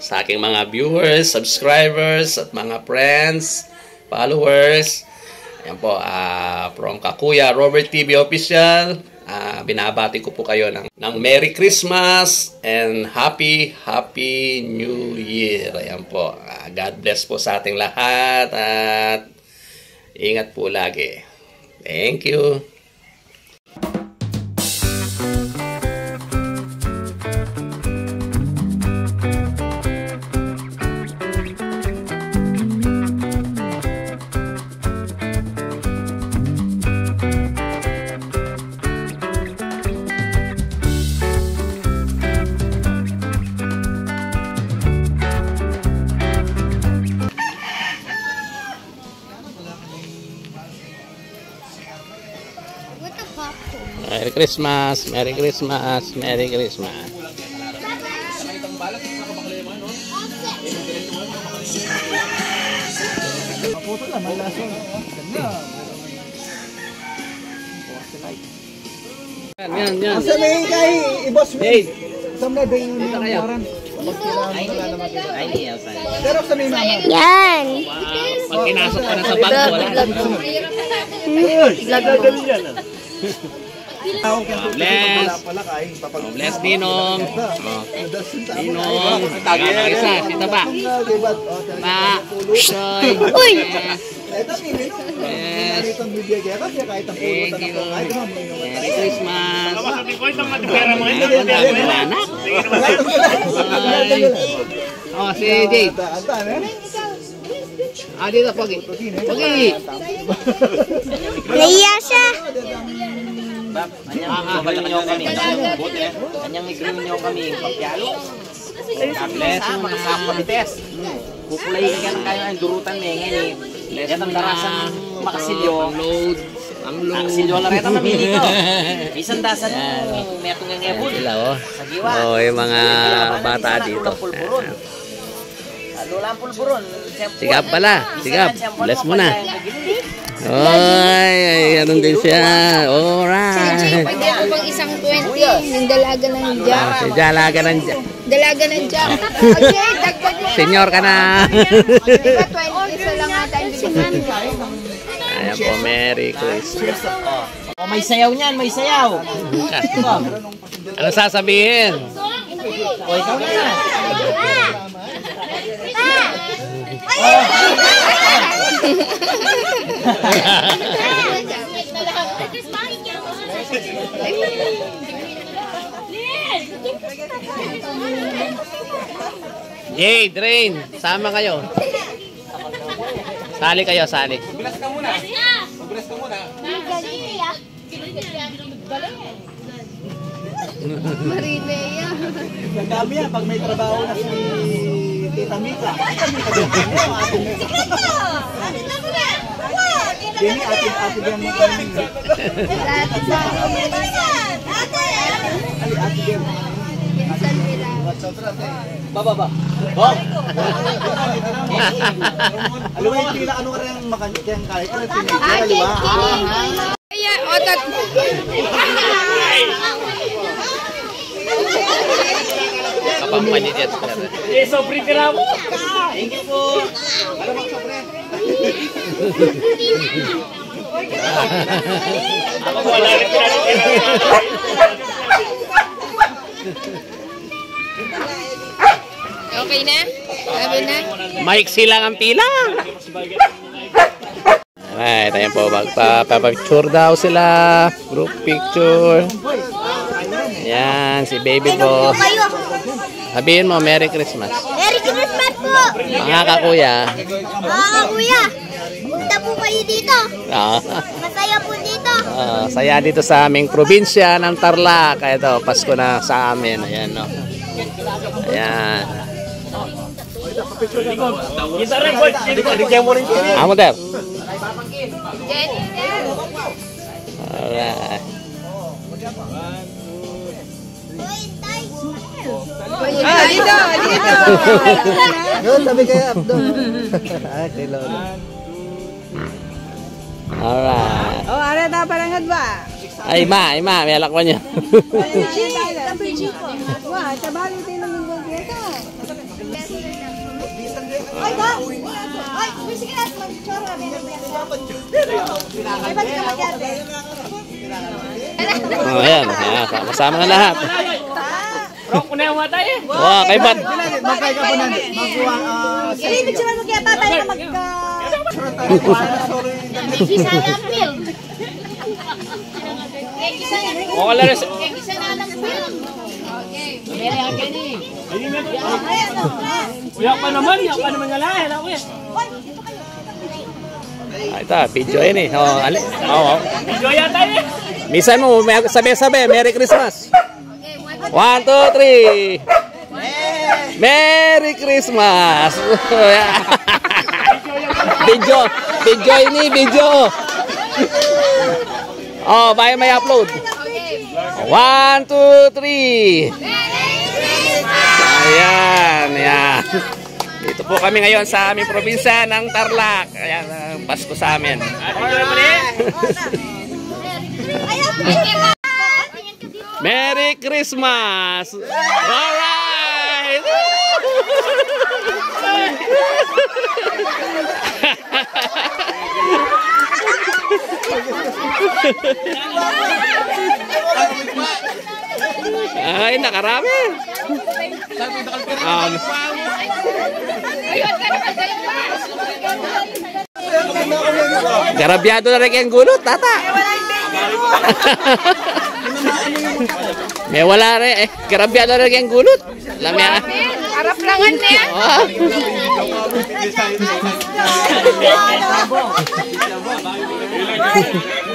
sa aking mga viewers, subscribers, at mga friends, followers. Ayan po, from Kakuya Robert TV Official. Binabati ko po kayo ng Merry Christmas and Happy New Year. Ayan po. God bless po sa ating lahat at ingat po lagi. Thank you. Merry Christmas, Merry Christmas, Merry Christmas. Yan. Asa may kay i-boss mo? Sa may ba yung naran? Pero sa may mama. Yan. Pag kinasok ka na sa bag, wala. Bless Ninong. Ninong. Isa, sita ba? Pa. Soy. Uy! Yes. Thank you. Merry Christmas. Oh, si Jay. Dito, Pogi. Pogi. Naiya siya. Kanyang igrin nyo kami pagkyalo. Bless mo na sa kapites. Pupulayin ka ng kayo ang durutan may ngayon. Yan ang darasan makasilyo. Ang load. Makasilyo lang rin ang mamili ko. Isang dasan mo may atong ngayabun. Sa giwa. Oh, yung mga bata dito. Lulang pulburon. Sigap pala. Sigap. Bless mo na. Oy, anong din siya. Alright. Pwede ako pang isang 20. Yung dalaga ng jack. Si dalaga ng jack. Dalaga ng jack. Okay, dagdag mo. Senior ka na. Diba 20 isa lang nga tayo bigyan. Ayan po, Merry Christmas. Oh, may sayaw niyan, may sayaw. Ano sasabihin? O, ikaw na. Jay, Drain, sama kayo. Sali kayo, sali. Magbilas ka muna. Magbilas ka muna. Marinea. Ang dami yan, pag may trabaho na si Tita Mika. Dini, atin yan mo kami. Baba. Oh! Alam mo yung pila, ano ka rin makanit yan kahit ka rin pinigyan, di ba? Kaya, otot. Kapampanit yan. Sobre tira mo. Thank you po. Ano bang sobre? Wala rin Okay na? Sabi na? Maiksi lang ang pila. Alright, ayan po. Magpapapicture daw sila. Group picture. Ayan, si baby po. Sabihin mo, Merry Christmas. Merry Christmas po! Mga kakuya. Mga kuya, punta po kayo dito. Ah, Masaya po dito. saya dito sa aming probinsya ng Tarlac. Kaya ito, Pasko na sa amin. Ayan, no. Ayan. Kita rin, boy. Digyan mo rin. Amo, Ter. Alright. Dito! Yun, sabi kaya Abdo. Ay, kay Lolo. Alright. Oh, ano na parang ba? Ay, may alakwan niya. Wah, tabali tayo ng linggo dito. Ay, ba? Ay, sige na. Mag-chora. Ay, ba't ka mag-ate? Oh, ayan. Kasama na lahat. Bro, kuna yung matay eh. Wow, kay Bat. Magkay ka po na. Magkuha. Hindi, ibig sabihin mo kaya tatay na magka... Kisaya film. O, kalares. Kisaya ng film. Uyak pa naman nga lahat. Ito, video yun eh. Oo. Enjoy yata eh. Misan mo, sabi-sabi, Merry Christmas. 1, 2, 3. Merry Christmas. Video ini, video. Oh, bayo may upload. 1, 2, 3. Ayan, ayan. Dito po kami ngayon sa aming probinsya ng Tarlac. Ayan, Pasko sa amin. Merry Christmas! Alright! Ay, nakarami. Garabyado na rin yung gulot, tata. May wala rin eh. Garabyado na rin yung gulot. Alam yan. Harap langan niya. Oh.